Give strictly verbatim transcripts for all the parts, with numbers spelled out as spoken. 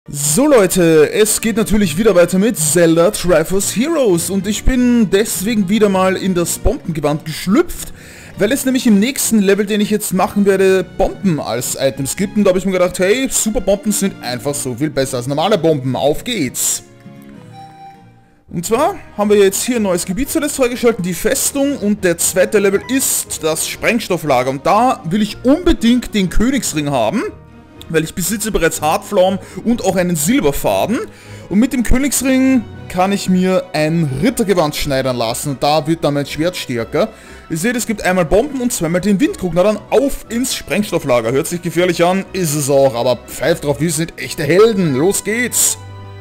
So Leute, es geht natürlich wieder weiter mit Zelda Triforce Heroes und ich bin deswegen wieder mal in das Bombengewand geschlüpft, weil es nämlich im nächsten Level, den ich jetzt machen werde, Bomben als Items gibt und da habe ich mir gedacht, hey, Superbomben sind einfach so viel besser als normale Bomben, auf geht's! Und zwar haben wir jetzt hier ein neues Gebiet zuletzt freigeschaltet, die Festung, und der zweite Level ist das Sprengstofflager und da will ich unbedingt den Königsring haben. Weil ich besitze bereits Hardflaum und auch einen Silberfaden. Und mit dem Königsring kann ich mir ein Rittergewand schneidern lassen. Und da wird dann mein Schwert stärker. Ihr seht, es gibt einmal Bomben und zweimal den Windkrug. Na dann auf ins Sprengstofflager. Hört sich gefährlich an, ist es auch. Aber pfeift drauf, wir sind echte Helden. Los geht's!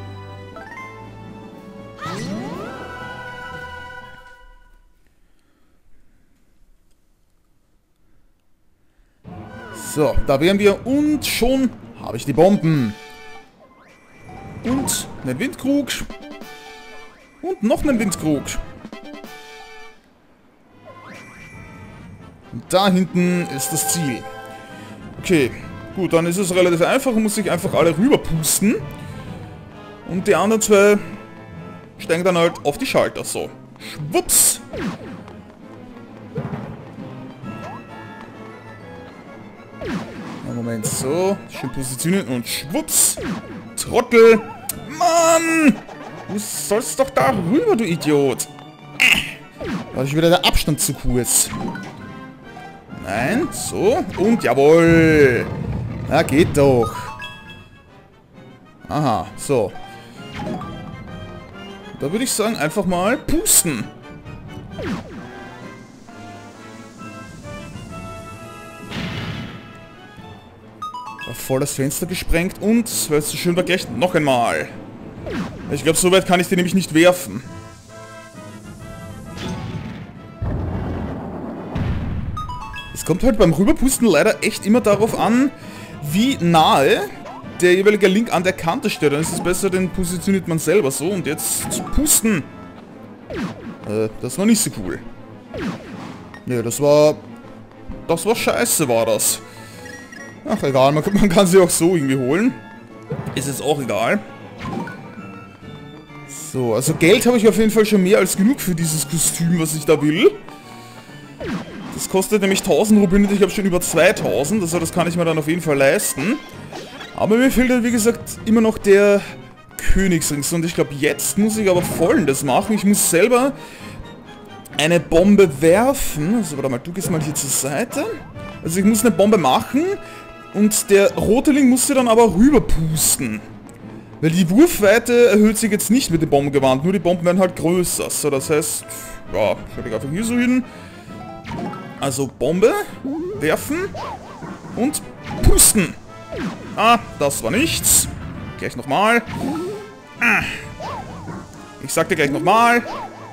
So, da wären wir und schon habe ich die Bomben. Und einen Windkrug. Und noch einen Windkrug. Und da hinten ist das Ziel. Okay, gut, dann ist es relativ einfach. Man muss sich einfach alle rüber pusten. Und die anderen zwei steigen dann halt auf die Schalter. So, schwupps. Moment, so, schön positionieren und schwupps, Trottel, Mann, du sollst doch da rüber, du Idiot. War ich wieder der Abstand zu kurz. Nein, so, und jawohl, na geht doch. Aha, so. Da würde ich sagen, einfach mal pusten. Voll das Fenster gesprengt und, weil es so schön war, gleich noch einmal. Ich glaube, so weit kann ich den nämlich nicht werfen. Es kommt halt beim Rüberpusten leider echt immer darauf an, wie nahe der jeweilige Link an der Kante steht. Dann ist es besser, den positioniert man selber so. Und jetzt pusten. Äh, das war nicht so cool. Ne, das war... Das war scheiße, war das. Ach, egal, man, man kann sie auch so irgendwie holen. Ist jetzt auch egal. So, also Geld habe ich auf jeden Fall schon mehr als genug für dieses Kostüm, was ich da will. Das kostet nämlich tausend Rubine, ich habe schon über zweitausend, also das kann ich mir dann auf jeden Fall leisten. Aber mir fehlt halt, wie gesagt, immer noch der Königsring. Und ich glaube, jetzt muss ich aber Folgendes machen. Ich muss selber eine Bombe werfen. Also, warte mal, du gehst mal hier zur Seite. Also ich muss eine Bombe machen. Und der rote Link musste dann aber rüber pusten. Weil die Wurfweite erhöht sich jetzt nicht mit dem Bombengewand, nur die Bomben werden halt größer. So, das heißt, ja, schaue ich einfach hier so hin. Also Bombe, werfen und pusten. Ah, das war nichts. Gleich nochmal. Ich sag dir gleich nochmal.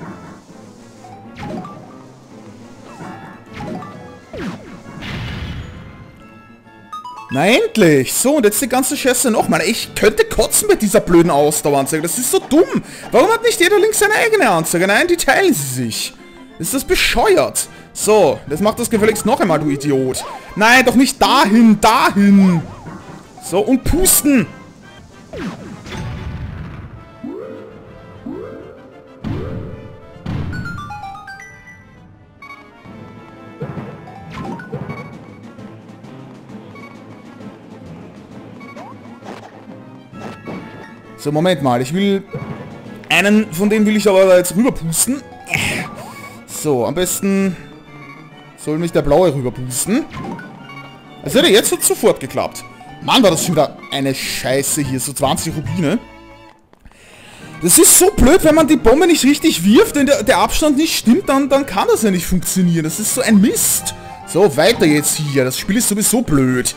Na endlich! So, und jetzt die ganze Scheiße nochmal. Ich könnte kotzen mit dieser blöden Ausdaueranzeige. Das ist so dumm. Warum hat nicht jeder Link seine eigene Anzeige? Nein, die teilen sie sich. Ist das bescheuert? So, jetzt macht das gefälligst noch einmal, du Idiot. Nein, doch nicht dahin, dahin. So, und pusten. So, Moment mal, ich will... Einen von denen will ich aber da jetzt rüberpusten. So, am besten... Soll mich der blaue rüberpusten. Also jetzt hat es sofort geklappt. Mann, war das schon wieder eine Scheiße hier, so zwanzig Rubine. Das ist so blöd, wenn man die Bombe nicht richtig wirft, wenn der, der Abstand nicht stimmt, dann, dann kann das ja nicht funktionieren. Das ist so ein Mist. So, weiter jetzt hier. Das Spiel ist sowieso blöd.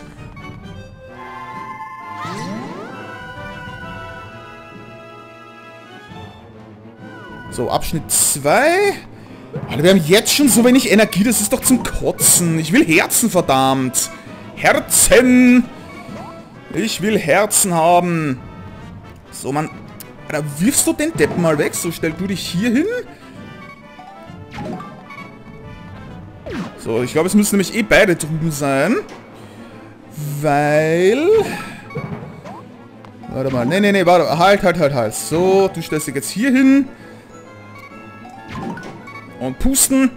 So, Abschnitt zwei. Alter, wir haben jetzt schon so wenig Energie, das ist doch zum Kotzen. Ich will Herzen, verdammt. Herzen. Ich will Herzen haben. So, Mann. Alter, wirfst du den Deppen mal weg? So, stell du dich hier hin. So, ich glaube, es müssen nämlich eh beide drüben sein. Weil... Warte mal. Nee, nee, nee, warte. Halt, halt, halt, halt. So, du stellst dich jetzt hier hin. Und pusten.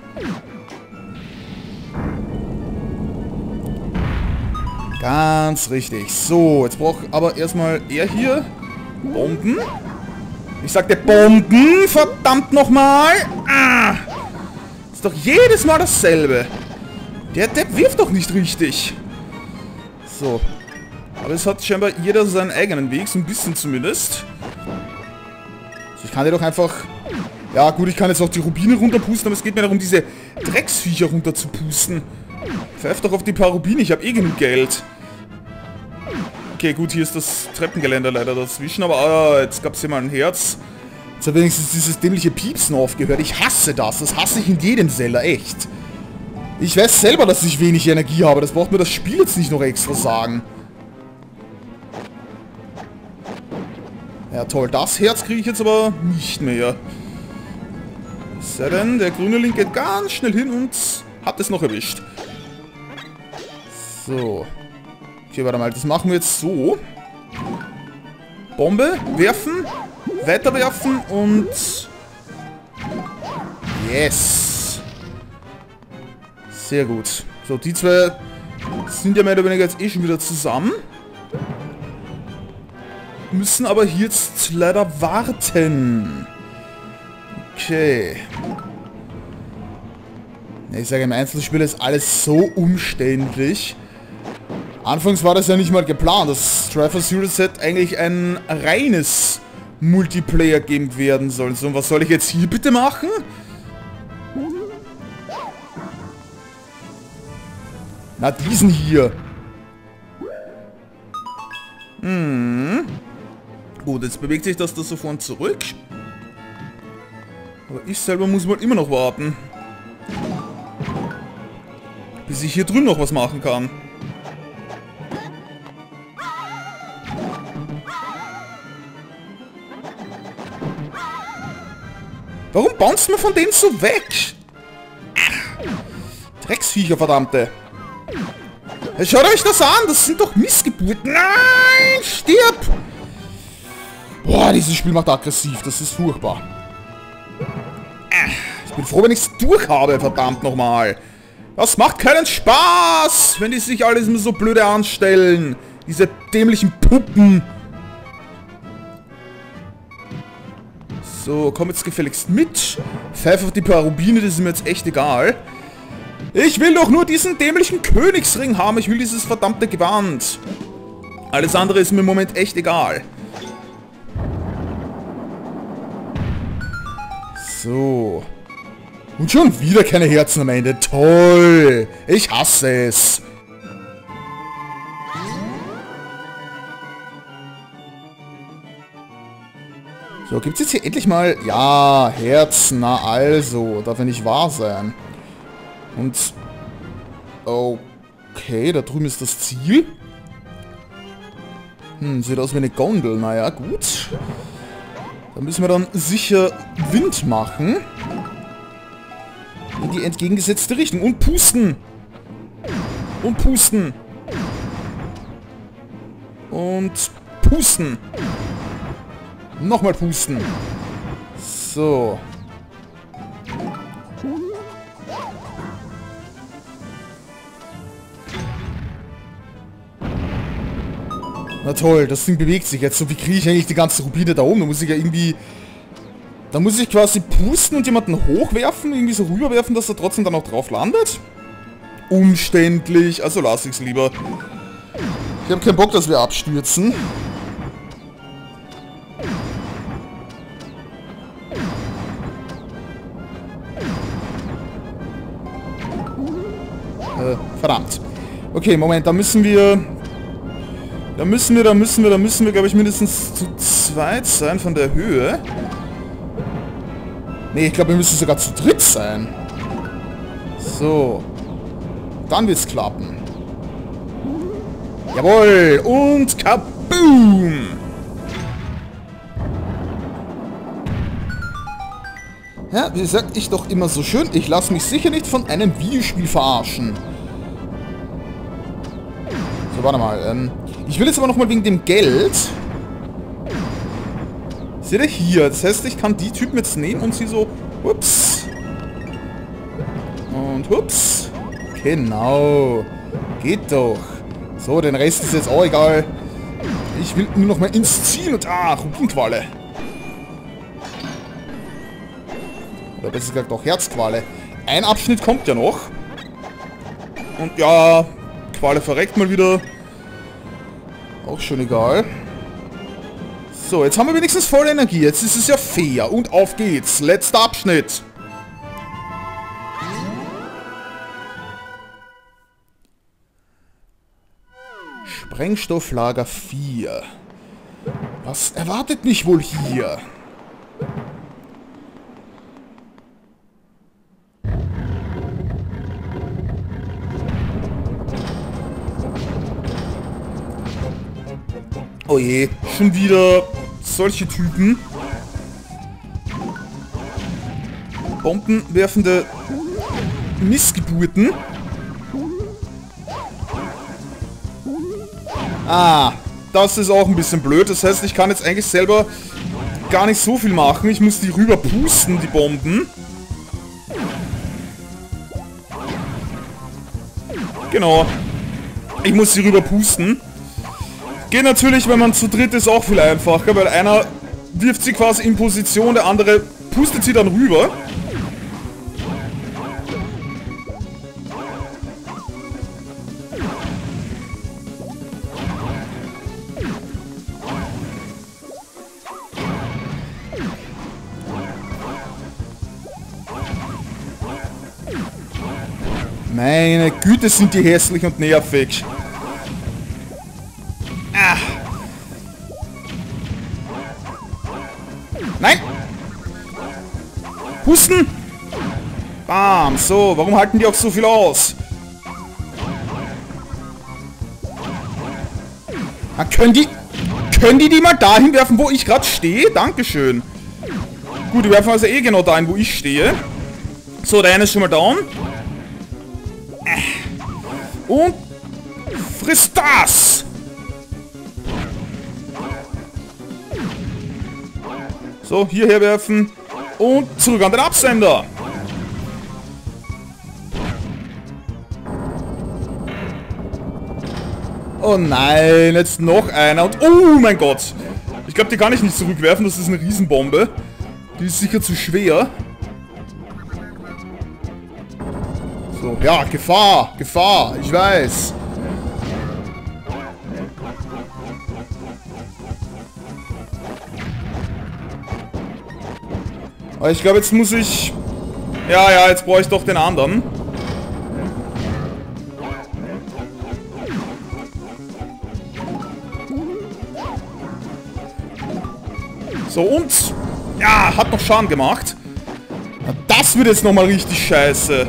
Ganz richtig. So, jetzt braucht aber erstmal er hier Bomben. Ich sagte Bomben, verdammt nochmal. Ah, ist doch jedes Mal dasselbe. Der Depp wirft doch nicht richtig. So. Aber es hat scheinbar jeder seinen eigenen Weg, so ein bisschen zumindest. Also ich kann dir doch einfach... Ja gut, ich kann jetzt auch die Rubine runterpusten, aber es geht mir darum, diese Drecksviecher runter zu pusten. Pfeif doch auf die paar Rubine, ich habe eh genug Geld. Okay, gut, hier ist das Treppengeländer leider dazwischen, aber ah, jetzt gab es hier mal ein Herz. Jetzt hat wenigstens dieses dämliche Piepsen aufgehört. Ich hasse das, das hasse ich in jedem Zelda, echt. Ich weiß selber, dass ich wenig Energie habe, das braucht mir das Spiel jetzt nicht noch extra sagen. Ja toll, das Herz kriege ich jetzt aber nicht mehr. Sei denn, der grüne Link geht ganz schnell hin und hat es noch erwischt. So. Okay, warte mal, das machen wir jetzt so. Bombe, werfen, weiterwerfen und... Yes. Sehr gut. So, die zwei sind ja mehr oder weniger jetzt eh schon wieder zusammen. Müssen aber hier jetzt leider warten. Okay. Ich sage, im Einzelspiel ist alles so umständlich. Anfangs war das ja nicht mal geplant, dass Triforce Heroes Set eigentlich ein reines Multiplayer-Game werden soll. So, und was soll ich jetzt hier bitte machen? Na, diesen hier. Hm. Gut, jetzt bewegt sich das da so vor und zurück. Aber ich selber muss mal immer noch warten. Bis ich hier drüben noch was machen kann. Warum bounced man von denen so weg? Ach, Drecksviecher, verdammte. Hey, schaut euch das an, das sind doch Missgeburten. Nein, stirb! Boah, dieses Spiel macht aggressiv, das ist furchtbar. Ich bin froh, wenn ich es durch habe, verdammt nochmal. Das macht keinen Spaß, wenn die sich alles immer so blöde anstellen. Diese dämlichen Puppen. So, komm jetzt gefälligst mit. Pfeif auf die paar Rubine, das ist mir jetzt echt egal. Ich will doch nur diesen dämlichen Königsring haben. Ich will dieses verdammte Gewand. Alles andere ist mir im Moment echt egal. So. Und schon wieder keine Herzen am Ende. Toll. Ich hasse es. So, gibt es jetzt hier endlich mal... Ja, Herzen, na also. Darf ja nicht wahr sein. Und... Okay, da drüben ist das Ziel. Hm, sieht aus wie eine Gondel. Naja, gut. Da müssen wir dann sicher Wind machen. In die entgegengesetzte Richtung. Und pusten. Und pusten. Und pusten. Nochmal pusten. So. Na toll, das Ding bewegt sich jetzt. So, wie kriege ich eigentlich die ganze Rubine da oben? Da muss ich ja irgendwie... Da muss ich quasi pusten und jemanden hochwerfen, irgendwie so rüberwerfen, dass er trotzdem dann auch drauf landet. Umständlich, also lasse ich es lieber. Ich habe keinen Bock, dass wir abstürzen. Äh, verdammt. Okay, Moment, da müssen wir... Da müssen wir, da müssen wir, da müssen wir, glaube ich, mindestens zu zweit sein von der Höhe. Nee, ich glaube, wir müssen sogar zu dritt sein. So. Dann wird's klappen. Jawohl. Und kaboom. Ja, wie sagt ich doch immer so schön, ich lasse mich sicher nicht von einem Videospiel verarschen. So, warte mal. Ähm, ich will jetzt aber nochmal wegen dem Geld Seht ihr hier? Das heißt, ich kann die Typen jetzt nehmen und sie so... Ups. Und hups. Genau. Geht doch. So, den Rest ist jetzt auch egal. Ich will nur noch mal ins Ziel und... Ah, Rubinqualle. Oder besser gesagt auch Herzqualle. Ein Abschnitt kommt ja noch. Und ja, Qualle verreckt mal wieder. Auch schon egal. So, jetzt haben wir wenigstens volle Energie. Jetzt ist es ja fair. Und auf geht's. Letzter Abschnitt. Sprengstofflager vier. Was erwartet mich wohl hier? Oh je, schon wieder solche Typen. Bombenwerfende Missgeburten. Ah, das ist auch ein bisschen blöd. Das heißt, ich kann jetzt eigentlich selber gar nicht so viel machen. Ich muss die rüber pusten, die Bomben. Genau. Ich muss sie rüber pusten. Geht natürlich, wenn man zu dritt ist, auch viel einfacher, weil einer wirft sie quasi in Position, der andere pustet sie dann rüber. Meine Güte, sind die hässlich und nervig. Ah. Nein! Husten! Bam, so, warum halten die auch so viel aus? Ah, können die... Können die die mal dahin werfen, wo ich gerade stehe? Dankeschön. Gut, die werfen also eh genau dahin, wo ich stehe. So, der eine ist schon mal down. Und... Friss das! So, hierher werfen. Und zurück an den Absender. Oh nein, jetzt noch einer. Und oh mein Gott. Ich glaube, die kann ich nicht zurückwerfen. Das ist eine Riesenbombe. Die ist sicher zu schwer. So, ja, Gefahr. Gefahr. Ich weiß. Aber ich glaube, jetzt muss ich... Ja, ja, jetzt brauche ich doch den anderen. So, und... Ja, hat noch Schaden gemacht. Na, das wird jetzt nochmal richtig scheiße.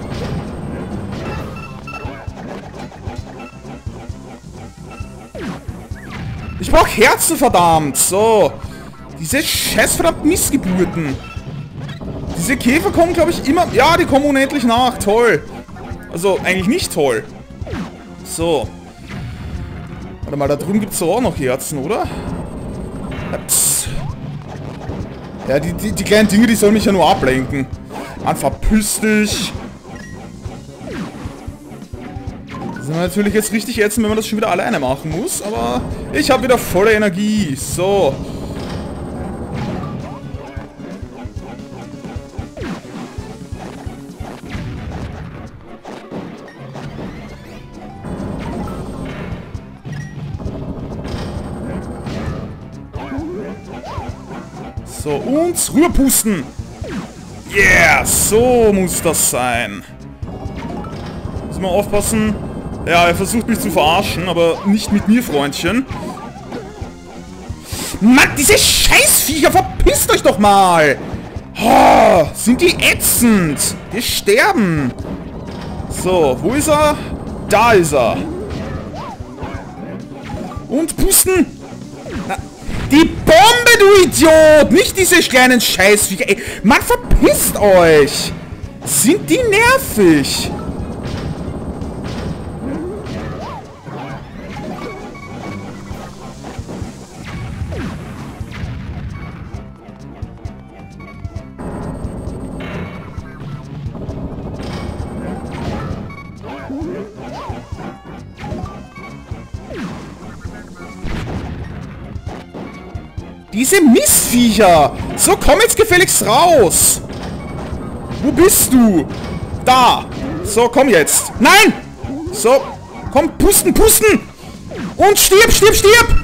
Ich brauche Herzen, verdammt. So. Diese scheiß verdammt Missgeburten. Diese Käfer kommen, glaube ich, immer... Ja, die kommen unendlich nach. Toll. Also, eigentlich nicht toll. So. Warte mal, da drüben gibt es auch noch Herzen, oder? Ups. Ja, die, die, die kleinen Dinge, die sollen mich ja nur ablenken. Mann, verpiss dich. Das ist natürlich jetzt richtig ätzend, wenn man das schon wieder alleine machen muss. Aber ich habe wieder volle Energie. So. So, und rüberpusten. Yeah, so muss das sein. Muss mal aufpassen. Ja, er versucht mich zu verarschen, aber nicht mit mir, Freundchen. Mann, diese Scheißviecher, verpisst euch doch mal! Oh, sind die ätzend! Die sterben! So, wo ist er? Da ist er! Und pusten! Na, die Bombe, du Idiot! Nicht diese kleinen Scheißviecher! Ey, Mann, verpisst euch! Sind die nervig! Diese Mistviecher! So, komm jetzt gefälligst raus! Wo bist du? Da! So, komm jetzt! Nein! So, komm, pusten, pusten! Und stirb, stirb, stirb!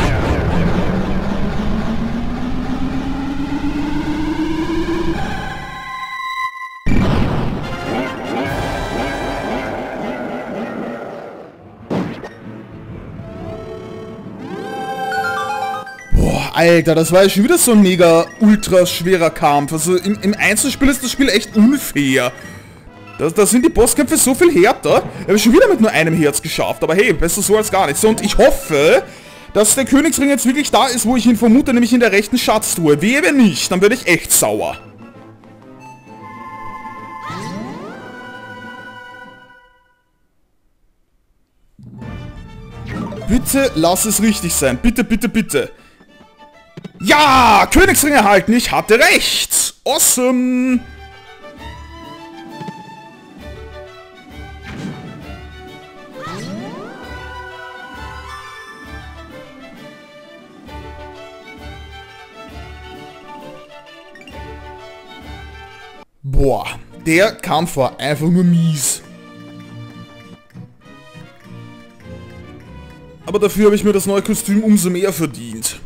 Alter, das war ja schon wieder so ein mega ultra schwerer Kampf. Also im, im Einzelspiel ist das Spiel echt unfair. Da, da sind die Bosskämpfe so viel härter. Ich habe schon wieder mit nur einem Herz geschafft. Aber hey, besser so als gar nichts. Und ich hoffe, dass der Königsring jetzt wirklich da ist, wo ich ihn vermute, nämlich in der rechten Schatztruhe. Wehe, wenn nicht, dann werde ich echt sauer. Bitte lass es richtig sein. Bitte, bitte, bitte. Ja, Königsring erhalten, ich hatte recht. Awesome. Boah, der Kampf war einfach nur mies. Aber dafür habe ich mir das neue Kostüm umso mehr verdient.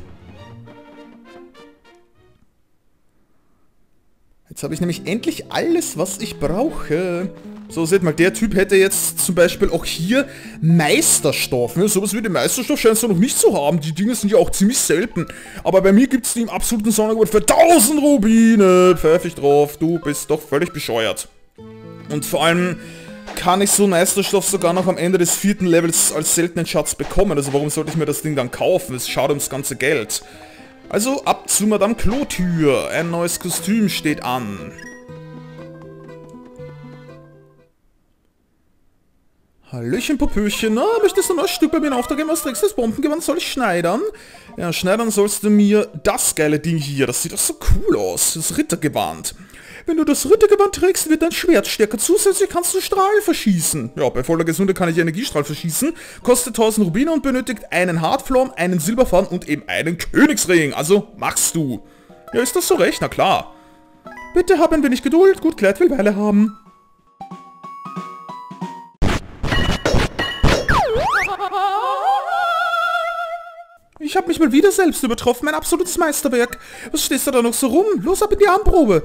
Jetzt habe ich nämlich endlich alles, was ich brauche. So, seht mal, der Typ hätte jetzt zum Beispiel auch hier Meisterstoff. Ne? Sowas wie den Meisterstoff scheinst du noch nicht zu haben. Die Dinge sind ja auch ziemlich selten. Aber bei mir gibt es die im absoluten Sonderangebot für tausend Rubine. Pfeif ich drauf, du bist doch völlig bescheuert. Und vor allem kann ich so Meisterstoff sogar noch am Ende des vierten Levels als seltenen Schatz bekommen. Also warum sollte ich mir das Ding dann kaufen? Es schaut ums ganze Geld. Also ab zu Madame Klotür. Ein neues Kostüm steht an. Hallöchen, Popöchen. Na, möchtest du noch ein Stück bei mir in Auftrag geben? Was trägst du das Bombengewand? Soll ich schneidern? Ja, schneidern sollst du mir das geile Ding hier. Das sieht doch so cool aus. Das Rittergewand. Wenn du das Rittergewand trägst, wird dein Schwert stärker. Zusätzlich kannst du Strahl verschießen. Ja, bei voller Gesundheit kann ich Energiestrahl verschießen. Kostet tausend Rubine und benötigt einen Hardflom, einen Silberfaden und eben einen Königsring. Also, machst du. Ja, ist das so recht? Na klar. Bitte hab ein wenig Geduld. Gut, Kleid will Weile haben. Ich habe mich mal wieder selbst übertroffen. Mein absolutes Meisterwerk. Was stehst du da noch so rum? Los, ab in die Armprobe.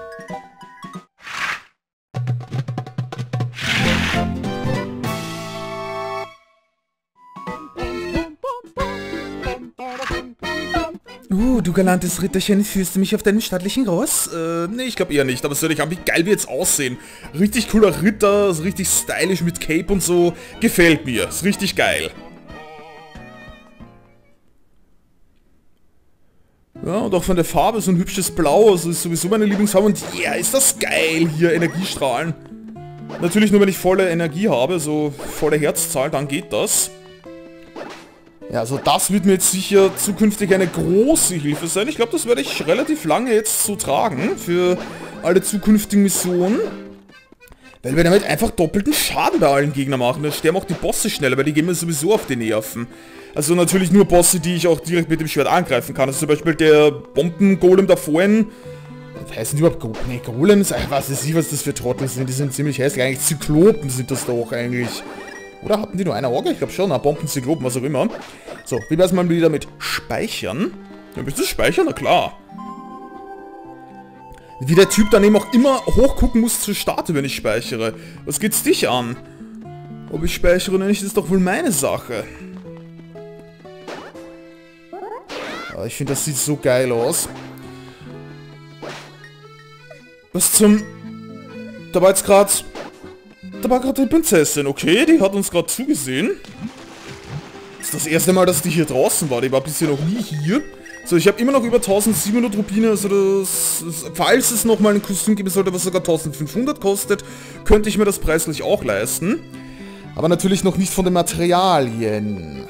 Uh, du galantes Ritterchen, führst du mich auf deinem stattlichen Ross? Äh, nee, ich glaube eher nicht, aber es würde wie geil wir jetzt aussehen. Richtig cooler Ritter, so richtig stylisch mit Cape und so. Gefällt mir, ist richtig geil. Ja, und auch von der Farbe so ein hübsches Blau, also ist sowieso meine Lieblingsfarbe. Und ja, yeah, ist das geil hier, Energiestrahlen. Natürlich nur, wenn ich volle Energie habe, so volle Herzzahl, dann geht das. Ja, also das wird mir jetzt sicher zukünftig eine große Hilfe sein. Ich glaube, das werde ich relativ lange jetzt so tragen für alle zukünftigen Missionen. Weil wir damit einfach doppelten Schaden bei allen Gegnern machen. Dann sterben auch die Bosse schneller, weil die gehen mir sowieso auf die Nerven. Also natürlich nur Bosse, die ich auch direkt mit dem Schwert angreifen kann. Also zum Beispiel der Bombengolem da vorhin. Was heißt denn überhaupt Go nee, Golems? Ach, was weiß ich, was das für Trottel sind. Die sind ziemlich hässlich. Eigentlich Zyklopen sind das doch eigentlich. Oder hatten die nur eine Auge? Ich glaube schon. Na, Bomben, Zyklopen, was auch immer. So, wie wär's mal wieder mit Speichern? Ja, willst du speichern? Na klar. Wie der Typ dann eben auch immer hochgucken muss zur Starte, wenn ich speichere. Was geht's dich an? Ob ich speichere oder nicht, ist doch wohl meine Sache. Aber ich finde, das sieht so geil aus. Was zum... Da war jetzt gerade... Da war gerade die Prinzessin, okay? Die hat uns gerade zugesehen. Das ist das erste Mal, dass die hier draußen war. Die war bisher noch nie hier. So, ich habe immer noch über tausendsiebenhundert Rubine, also das, das, falls es nochmal ein Kostüm geben sollte, was sogar eintausendfünfhundert kostet, könnte ich mir das preislich auch leisten. Aber natürlich noch nicht von den Materialien.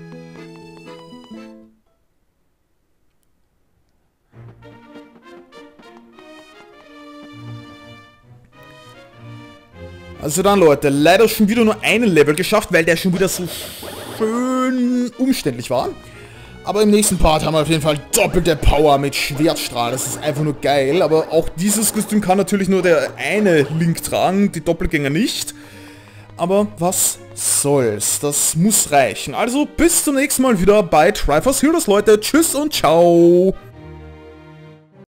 Also dann, Leute, leider schon wieder nur einen Level geschafft, weil der schon wieder so schön umständlich war. Aber im nächsten Part haben wir auf jeden Fall doppelte Power mit Schwertstrahl. Das ist einfach nur geil. Aber auch dieses Kostüm kann natürlich nur der eine Link tragen, die Doppelgänger nicht. Aber was soll's, das muss reichen. Also bis zum nächsten Mal wieder bei Triforce Heroes, Leute. Tschüss und ciao.